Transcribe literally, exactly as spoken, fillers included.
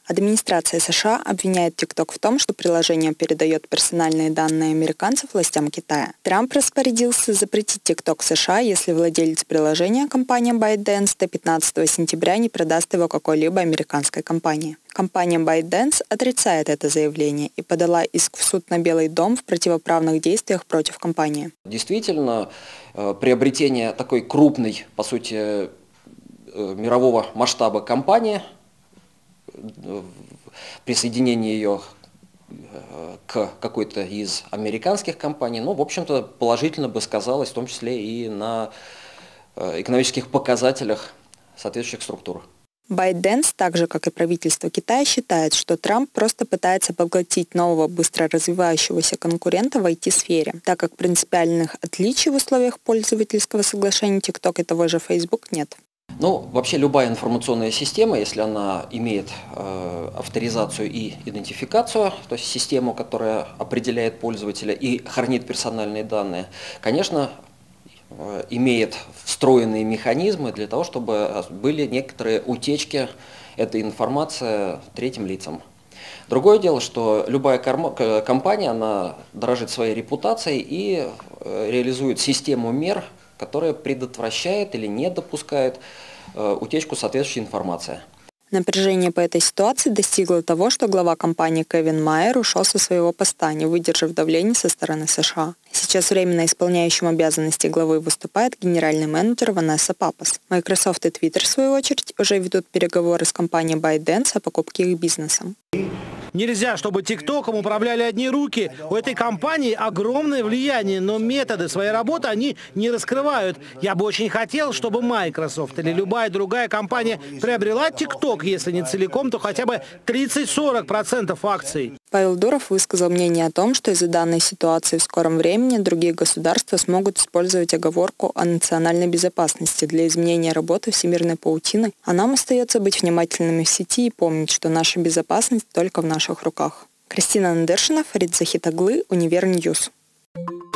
Администрация США обвиняет TikTok в том, что приложение передает персональные данные американцев властям Китая. Трамп распорядился запретить TikTok в США, если владелец приложения, компания ByteDance, до пятнадцатого сентября не продаст его какой-либо американской компании. Компания ByteDance отрицает это заявление и подала иск в суд на Белый дом в противоправных действиях против компании. Действительно, приобретение такой крупной, по сути, мирового масштаба компании, присоединение ее к какой-то из американских компаний, ну, в общем-то, положительно бы сказалось, в том числе и на экономических показателях соответствующих структур. ByteDance, так же как и правительство Китая, считает, что Трамп просто пытается поглотить нового быстро развивающегося конкурента в ай ти-сфере, так как принципиальных отличий в условиях пользовательского соглашения TikTok и того же Facebook нет. Ну, вообще любая информационная система, если она имеет э, авторизацию и идентификацию, то есть систему, которая определяет пользователя и хранит персональные данные, конечно, э, имеет встроенные механизмы для того, чтобы были некоторые утечки этой информации третьим лицам. Другое дело, что любая компания, она дорожит своей репутацией и э, реализует систему мер, которая предотвращает или не допускает э, утечку соответствующей информации. Напряжение по этой ситуации достигло того, что глава компании Кевин Майер ушел со своего поста, не выдержав давления со стороны США. Сейчас временно исполняющим обязанности главы выступает генеральный менеджер Ванесса Папас. Microsoft и Twitter, в свою очередь, уже ведут переговоры с компанией ByteDance о покупке их бизнеса. Нельзя, чтобы ТикТоком управляли одни руки. У этой компании огромное влияние, но методы своей работы они не раскрывают. Я бы очень хотел, чтобы Microsoft или любая другая компания приобрела ТикТок, если не целиком, то хотя бы тридцать-сорок процентов акций. Павел Дуров высказал мнение о том, что из-за данной ситуации в скором времени другие государства смогут использовать оговорку о национальной безопасности для изменения работы всемирной паутины, а нам остается быть внимательными в сети и помнить, что наша безопасность только в наших руках. Кристина Надыршина, Фарид Захитаглы, Универньюз.